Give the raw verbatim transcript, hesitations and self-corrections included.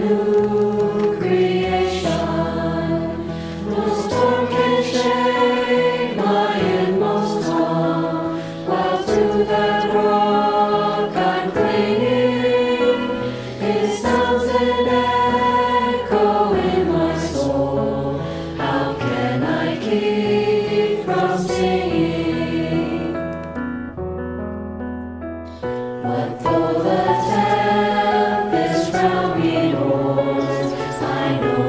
new creation. No storm can shake my inmost calm, while to that rock I'm clinging. It sounds an echo in my soul. How can I keep from singing? What though the tempest round me roars, I know